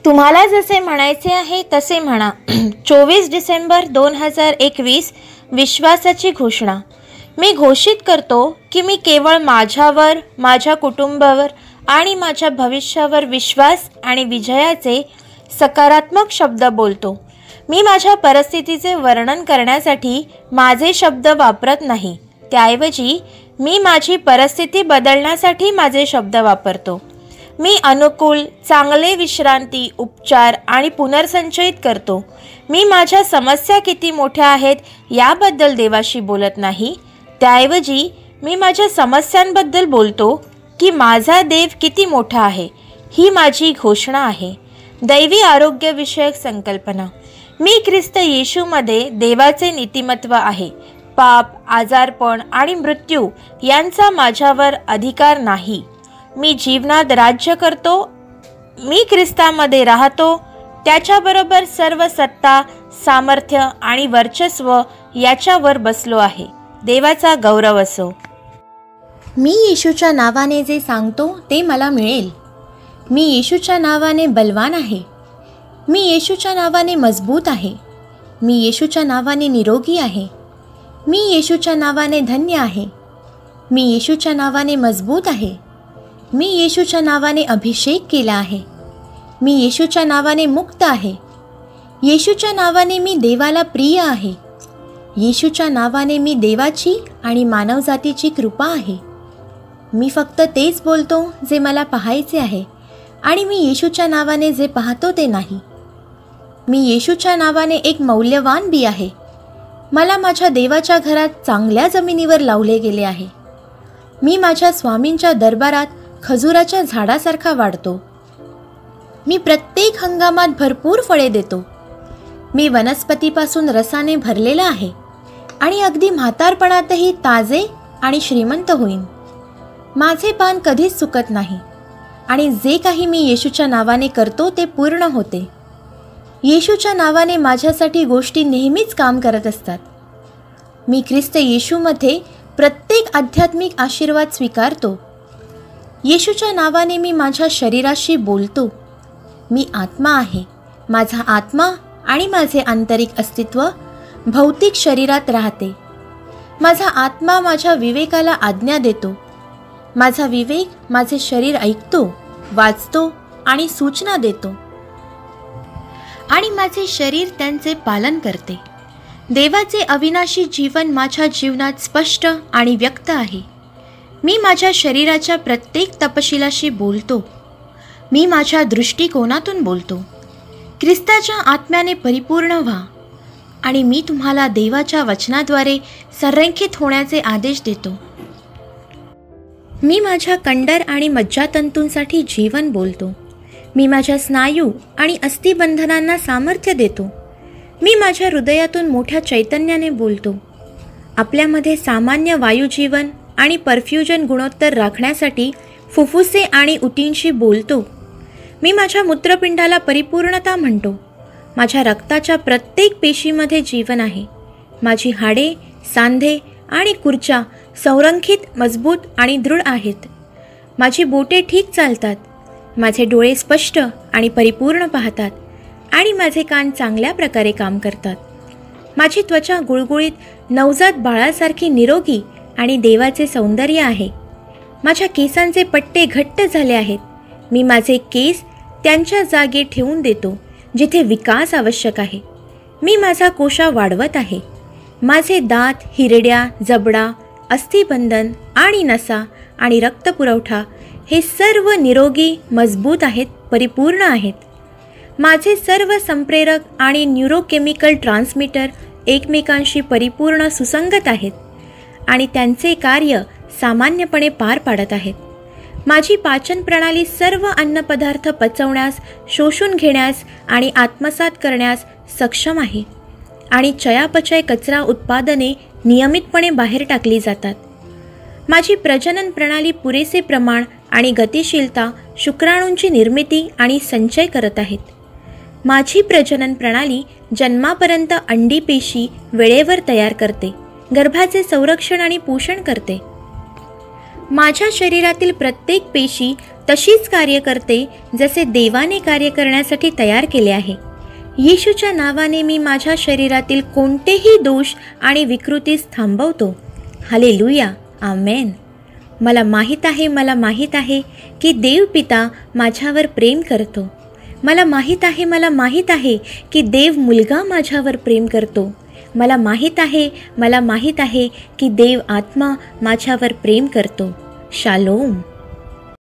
तुम्हाला जसे म्हणायचे आहे तसे म्हणा. 24 डिसेंबर 2021 विश्वासाची घोषणा. मी घोषित करतो की मी केवळ माझ्यावर, माझ्या कुटुंबावर आणि माझ्या भविष्यावर विश्वास आणि विजयाचे सकारात्मक शब्द बोलतो. मी माझ्या परिस्थितीचे वर्णन करण्यासाठी माझे शब्द वापरत नाही. त्याऐवजी मी माझी परिस्थिती बदलण्यासाठी माझे शब्द वापरतो. मी अनुकूल, चांगले विश्रांती, उपचार आणि पुनर्संचयित करतो. मी माझ्या समस्या किती मोठ्या आहेत याबद्दल देवाशी बोलत नाही. त्याऐवजी मी माझ्या समस्यांबद्दल बोलतो की माझा देव किती मोठा आहे. ही माझी घोषणा आहे. दैवी आरोग्यविषयक संकल्पना. मी ख्रिस्त येशूमध्ये देवाचे नीतिमत्व आहे. पाप, आजारपण आणि मृत्यू यांचा माझ्यावर अधिकार नाही. मी जीवनात राज्य करतो. मी ख्रिस्तामध्ये राहतो. त्याच्याबरोबर सर्व सत्ता, सामर्थ्य आणि वर्चस्व याच्यावर बसलो आहे. देवाचा गौरव असो. मी येशूच्या नावाने जे सांगतो ते मला मिळेल. मी येशूच्या नावाने बलवान आहे. मी येशूच्या नावाने मजबूत आहे. मी येशूच्या नावाने निरोगी आहे. मी येशूच्या नावाने धन्य आहे. मी येशूच्या नावाने मजबूत आहे. मी येशूच्या नावाने अभिषेक केला आहे. मी येशूच्या नावाने मुक्त आहे. येशूच्या नावाने मी देवाला प्रिय आहे. येशूच्या नावाने मी देवाची आणि मानवजातीची कृपा आहे. मी फक्त तेच बोलतो जे मला पाहायचे आहे आणि मी येशूच्या नावाने जे पाहतो ते नाही. मी येशूच्या नावाने एक मौल्यवान बी आहे. मला माझ्या देवाच्या घरात चांगल्या जमिनीवर लावले गेले आहे. मी माझ्या स्वामींच्या दरबारात खजुराच्या झाडासारखा वाढतो. मी प्रत्येक हंगामात भरपूर फळे देतो. मी वनस्पतीपासून रसाने भरलेला आहे आणि अगदी म्हातारपणातही ताजे आणि श्रीमंत होईन. माझे पान कधीच चुकत नाही आणि जे काही मी येशूच्या नावाने करतो ते पूर्ण होते. येशूच्या नावाने माझ्यासाठी गोष्टी नेहमीच काम करत असतात. मी ख्रिस्त येशूमध्ये प्रत्येक आध्यात्मिक आशीर्वाद स्वीकारतो. येशूच्या नावाने मी माझ्या शरीराशी बोलतो. मी आत्मा आहे. माझा आत्मा आणि माझे आंतरिक अस्तित्व भौतिक शरीरात राहते. माझा आत्मा माझ्या विवेकाला आज्ञा देतो. माझा विवेक माझे शरीर ऐकतो, वाचतो आणि सूचना देतो आणि माझे शरीर त्यांचे पालन करते. देवाचे अविनाशी जीवन माझ्या जीवनात स्पष्ट आणि व्यक्त आहे. मी माझ्या शरीराच्या प्रत्येक तपशिलाशी बोलतो. मी माझ्या दृष्टिकोनातून बोलतो. ख्रिस्ताच्या आत्म्याने परिपूर्ण व्हा आणि मी तुम्हाला देवाच्या वचनाद्वारे संरेखित होण्याचे आदेश देतो. मी माझ्या कंडर आणि मज्जातंतूंसाठी जीवन बोलतो. मी माझ्या स्नायू आणि अस्थिबंधनांना सामर्थ्य देतो. मी माझ्या हृदयातून मोठ्या चैतन्याने बोलतो. आपल्यामध्ये सामान्य वायुजीवन आणि परफ्युजन गुणोत्तर राखण्यासाठी फुफ्फुसे आणि उतींशी बोलतो. मी माझ्या मूत्रपिंडाला परिपूर्णता म्हणतो. माझ्या रक्ताच्या प्रत्येक पेशीमध्ये जीवन आहे. माझी हाडे, सांधे आणि खुर्च्या संरेखित, मजबूत आणि दृढ आहेत. माझी बोटे ठीक चालतात. माझे डोळे स्पष्ट आणि परिपूर्ण पाहतात आणि माझे कान चांगल्या प्रकारे काम करतात. माझी त्वचा गुळगुळीत, नवजात बाळासारखी निरोगी आणि देवाचे सौंदर्य आहे. माझ्या केसांचे पट्टे घट्ट झाले आहेत. मी माझे केस त्यांच्या जागी ठेवून देतो जिथे विकास आवश्यक आहे. मी माझा कोशा वाढवत आहे. माझे दात, हिरड्या, जबडा, अस्थिबंधन आणि नसा आणि रक्तपुरवठा हे सर्व निरोगी, मजबूत आहेत, परिपूर्ण आहेत. माझे सर्व संप्रेरक आणि न्यूरोकेमिकल ट्रान्समीटर एकमेकांशी परिपूर्ण सुसंगत आहेत आणि त्यांचे कार्य सामान्यपणे पार पाडत आहेत. माझी पाचन प्रणाली सर्व अन्नपदार्थ पचवण्यास, शोषून घेण्यास आणि आत्मसात करण्यास सक्षम आहे आणि चयापचय कचरा उत्पादने नियमितपणे बाहेर टाकली जातात. माझी प्रजनन प्रणाली पुरेसे प्रमाण आणि गतिशीलता शुक्राणूंची निर्मिती आणि संचय करत आहेत. माझी प्रजनन प्रणाली जन्मापर्यंत अंडी पेशी वेळेवर तयार करते, गर्भाचे संरक्षण आणि पोषण करते. माझ्या शरीरातील प्रत्येक पेशी तशीच कार्य करते जसे देवाने कार्य करण्यासाठी तयार केले आहे. येशूच्या नावाने मी माझ्या शरीरातील कोणतेही दोष आणि विकृतीस थांबवतो. Hallelujah, amen. मला माहीत आहे की देव पिता माझ्यावर प्रेम करतो. मला माहीत आहे की देव मुलगा माझ्यावर प्रेम करतो. मला माहीत आहे की देव आत्मा माझ्यावर प्रेम करतो. शालोम.